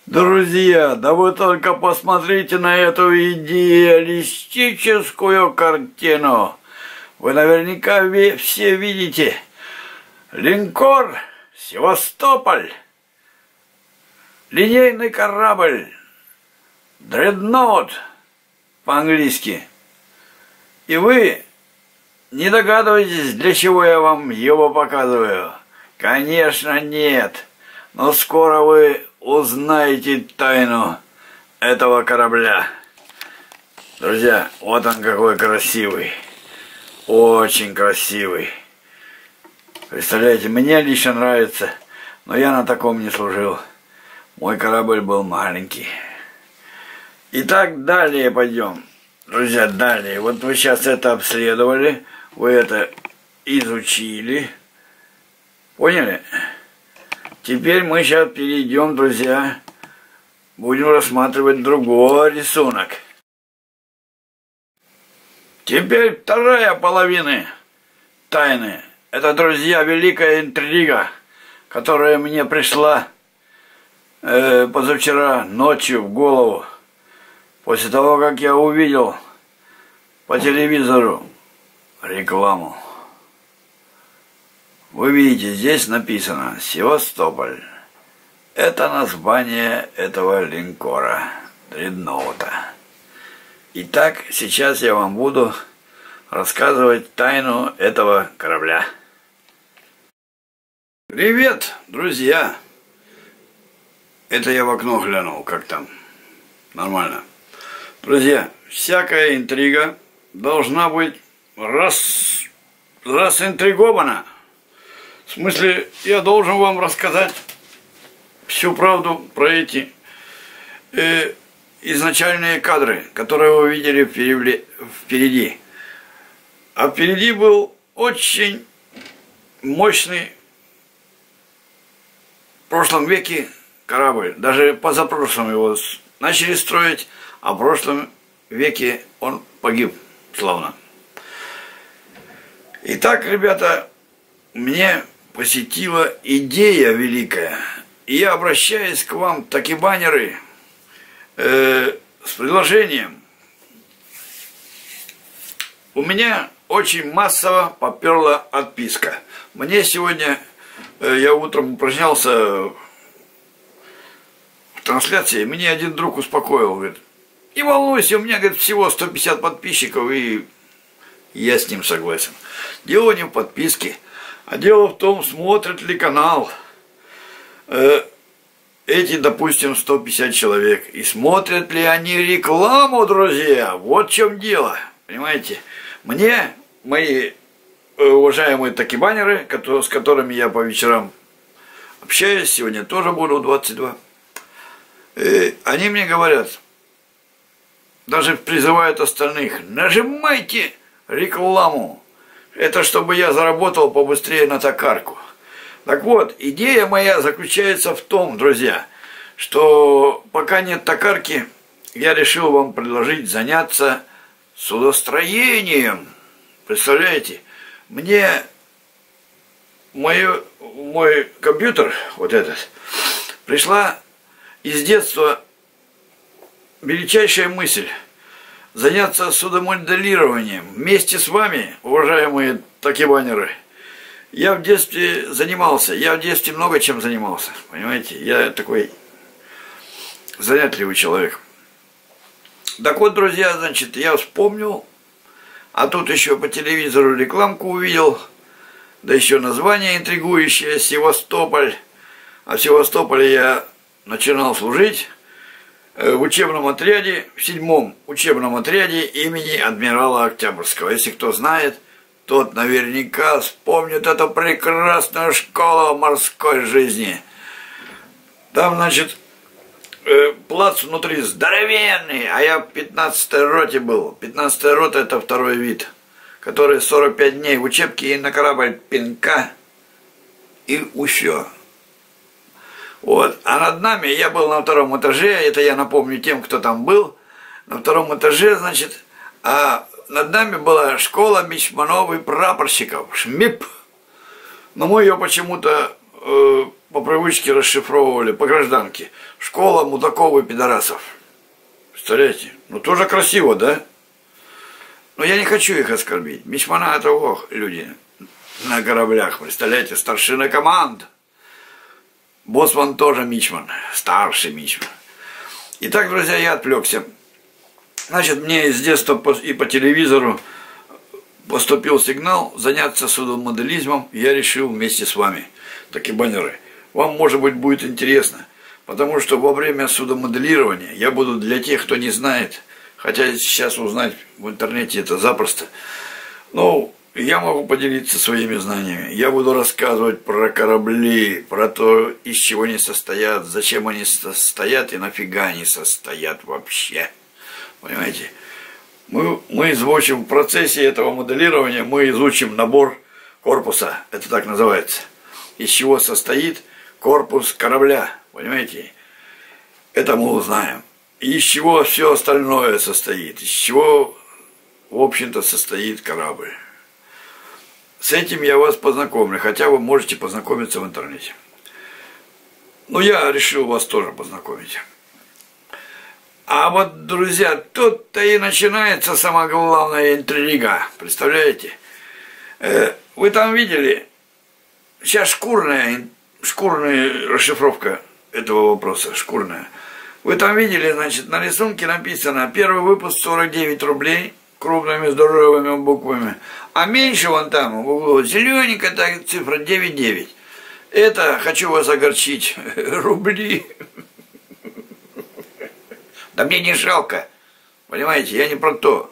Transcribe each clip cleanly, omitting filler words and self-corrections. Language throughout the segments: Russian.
Друзья, да вы только посмотрите на эту идеалистическую картину. Вы наверняка все видите. Линкор, Севастополь, линейный корабль, дредноут по-английски. И вы не догадываетесь, для чего я вам его показываю? Конечно, нет. Но скоро вы узнаете тайну этого корабля. Друзья, вот он какой красивый. Очень красивый. Представляете, мне лично нравится, но я на таком не служил. Мой корабль был маленький. Итак, далее пойдем. Друзья, далее. Вот вы сейчас это обследовали, вы это изучили. Поняли? Теперь мы сейчас перейдем, друзья, будем рассматривать другой рисунок. Теперь вторая половина тайны. Это, друзья, великая интрига, которая мне пришла позавчера ночью в голову, после того, как я увидел по телевизору рекламу. Вы видите, здесь написано «Севастополь». Это название этого линкора, дредноута. Итак, сейчас я вам буду рассказывать тайну этого корабля. Привет, друзья! Это я в окно глянул, как там. Нормально. Друзья, всякая интрига должна быть расинтригована. В смысле, я должен вам рассказать всю правду про эти изначальные кадры, которые вы видели впереди. А впереди был очень мощный в прошлом веке корабль. Даже позапрошлом его начали строить, а в прошлом веке он погиб славно. Итак, ребята, мне посетила идея великая. И я обращаюсь к вам, такибанеры, с предложением. У меня очень массово поперла отписка. Мне сегодня, я утром упражнялся в трансляции, мне один друг успокоил, говорит, не волнуйся, у меня, говорит, всего 150 подписчиков, и я с ним согласен. Дело не в подписке, а дело в том, смотрят ли канал эти, допустим, 150 человек, и смотрят ли они рекламу, друзья. Вот в чем дело, понимаете. Мне, мои уважаемые такибанеры, с которыми я по вечерам общаюсь, сегодня тоже буду в 22, они мне говорят, даже призывают остальных, нажимайте рекламу. Это чтобы я заработал побыстрее на токарку. Так вот, идея моя заключается в том, друзья, что пока нет токарки, я решил вам предложить заняться судостроением. Представляете? Мне мой компьютер, вот этот, пришла из детства величайшая мысль заняться судомоделированием. Вместе с вами, уважаемые такибанеры, я в детстве занимался. Я в детстве много чем занимался. Понимаете? Я такой занятливый человек. Так вот, друзья, значит, я вспомнил, а тут еще по телевизору рекламку увидел, да еще название интригующее «Севастополь». А в Севастополе я начинал служить в учебном отряде, в 7-м учебном отряде имени адмирала Октябрьского. Если кто знает, тот наверняка вспомнит эту прекрасную школу морской жизни. Там, значит, плац внутри здоровенный, а я в 15-й роте был. 15-я рота — это второй вид, который 45 дней в учебке и на корабль пинка и усё. Вот. А над нами, я был на 2-м этаже, это я напомню тем, кто там был, на 2-м этаже, значит, а над нами была школа мичманов и прапорщиков, ШМИП. Но мы ее почему-то по привычке расшифровывали по гражданке. Школа мудаков и пидорасов. Представляете? Ну тоже красиво, да? Но я не хочу их оскорбить. Мичмана это люди на кораблях. Представляете, старшина команд. Боцман тоже мичман. Старший мичман. Итак, друзья, я отвлекся. Значит, мне с детства и по телевизору поступил сигнал заняться судомоделизмом. Я решил вместе с вами. Такие баннеры. Вам, может быть, будет интересно. Потому что во время судомоделирования я буду для тех, кто не знает, хотя сейчас узнать в интернете это запросто, но я могу поделиться своими знаниями. Я буду рассказывать про корабли, про то, из чего они состоят, зачем они состоят и нафига они состоят вообще. Понимаете? Мы изучим в процессе этого моделирования, мы изучим набор корпуса, это так называется, из чего состоит корпус корабля, понимаете? Это мы узнаем. И из чего все остальное состоит, из чего, в общем-то, состоит корабль. С этим я вас познакомлю, хотя вы можете познакомиться в интернете. Но я решил вас тоже познакомить. А вот, друзья, тут-то и начинается самая главная интрига, представляете? Вы там видели, сейчас шкурная расшифровка этого вопроса, шкурная. Вы там видели, значит, на рисунке написано, первый выпуск 49 рублей, крупными здоровыми буквами, а меньше вон там, зелененькая так, цифра 9,9. Это, хочу вас огорчить, рубли. Да мне не жалко, понимаете, я не про то.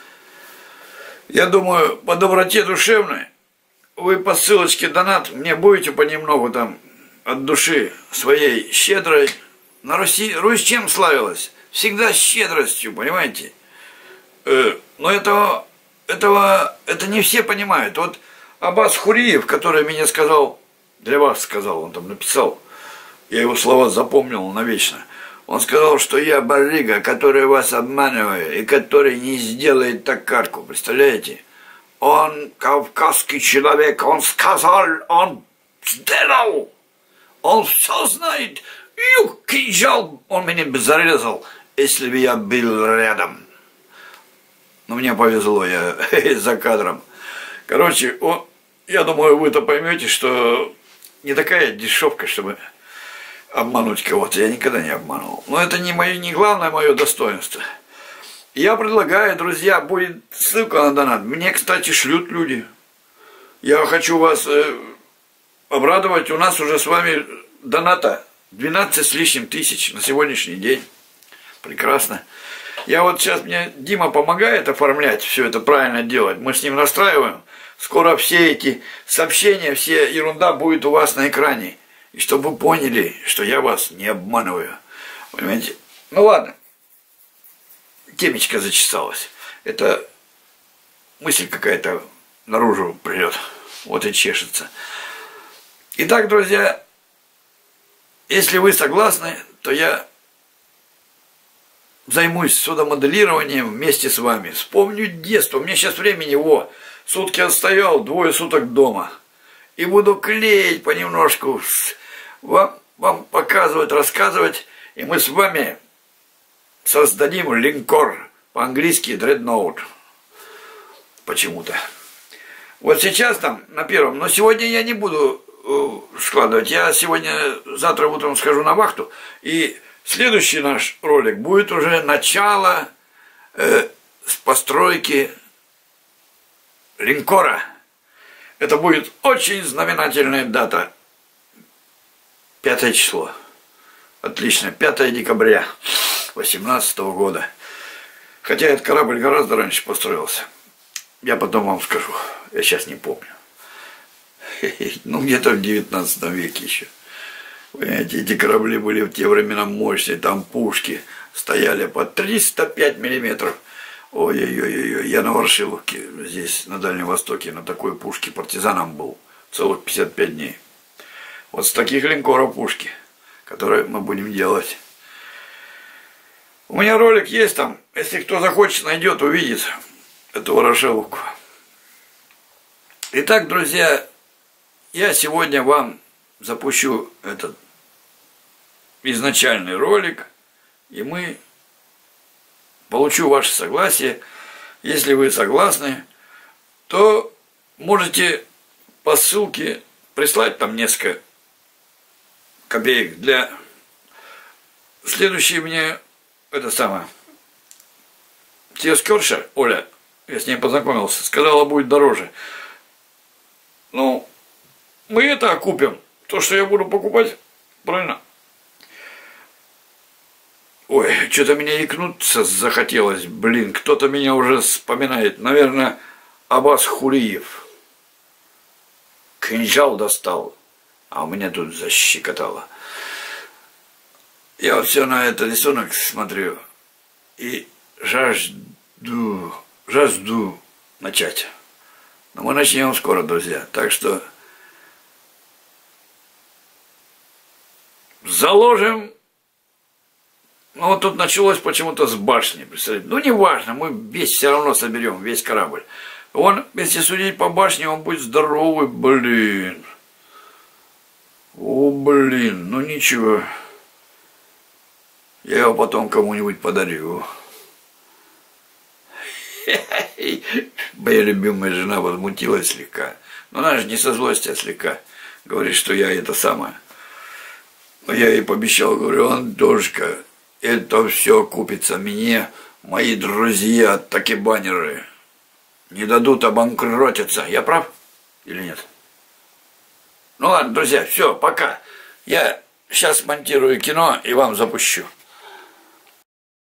Я думаю, по доброте душевной, вы по ссылочке донат мне будете понемногу там от души своей щедрой. На Русь чем славилась? Всегда щедростью, понимаете? Но это не все понимают. Вот Аббас Хуриев, который мне сказал, для вас сказал, он там написал, я его слова запомнил навечно. Он сказал, что я барыга, который вас обманывает и который не сделает токарку, представляете? Он кавказский человек, он сказал, он сделал, он все знает. Кинжал, он меня бы зарезал, если бы я был рядом. Но мне повезло, я за кадром. Короче, я думаю, вы-то поймете, что не такая дешевка, чтобы обмануть кого-то. Я никогда не обманывал. Но это не главное мое достоинство. Я предлагаю, друзья, будет ссылка на донат. Мне, кстати, шлют люди. Я хочу вас обрадовать. У нас уже с вами доната 12 с лишним тысяч на сегодняшний день. Прекрасно. Я вот сейчас, мне Дима помогает оформлять, все это правильно делать. Мы с ним настраиваем. Скоро все эти сообщения, все ерунда будет у вас на экране. И чтобы вы поняли, что я вас не обманываю. Понимаете? Ну ладно. Темечко зачесалась. Это мысль какая-то наружу придет. Вот и чешется. Итак, друзья, если вы согласны, то я займусь судомоделированием вместе с вами. Вспомню детство. У меня сейчас времени, сутки отстоял, 2 суток дома. И буду клеить понемножку, вам показывать, рассказывать. И мы с вами создадим линкор, по-английски дредноут. Почему-то. Вот сейчас там на первом, но сегодня я не буду складывать. Я завтра утром схожу на вахту, и следующий наш ролик будет уже начало постройки линкора. Это будет очень знаменательная дата. 5 число. Отлично. 5 декабря 2018 года. Хотя этот корабль гораздо раньше построился. Я потом вам скажу. Я сейчас не помню. Ну, где-то в 19 веке еще. Понимаете, эти корабли были в те времена мощные. Там пушки стояли по 305 миллиметров. Ой-ой-ой, я на Ворошиловке, здесь, на Дальнем Востоке, на такой пушке партизаном был. Целых 55 дней. Вот с таких линкоров пушки, которые мы будем делать. У меня ролик есть там. Если кто захочет, найдет, увидит эту Ворошиловку. Итак, друзья, я сегодня вам запущу этот изначальный ролик, и мы получу ваше согласие. Если вы согласны, то можете по ссылке прислать там несколько копеек для следующей мне это самое. Тескерша, Оля, я с ней познакомился, сказала, будет дороже. Ну, мы это окупим. То, что я буду покупать, правильно? Ой, что-то меня икнуться захотелось. Блин, кто-то меня уже вспоминает. Наверное, Аббас Хулиев. Кинжал достал, а у меня тут защекотало. Я вот все на этот рисунок смотрю и жажду начать. Но мы начнем скоро, друзья. Так что заложим. Ну вот тут началось почему-то с башни, представляете. Ну не важно, мы весь все равно соберем, весь корабль. Он, если судить по башне, он будет здоровый, блин. О, блин, ну ничего. Я его потом кому-нибудь подарю. Моя любимая жена возмутилась слегка. Но она же не со злости, а слегка. Говорит, что я это самое. Но я ей пообещал, говорю, Антошка, это все купится мне, мои друзья, такибанеры. Не дадут обанкротиться. Я прав или нет? Ну ладно, друзья, все, пока. Я сейчас монтирую кино и вам запущу.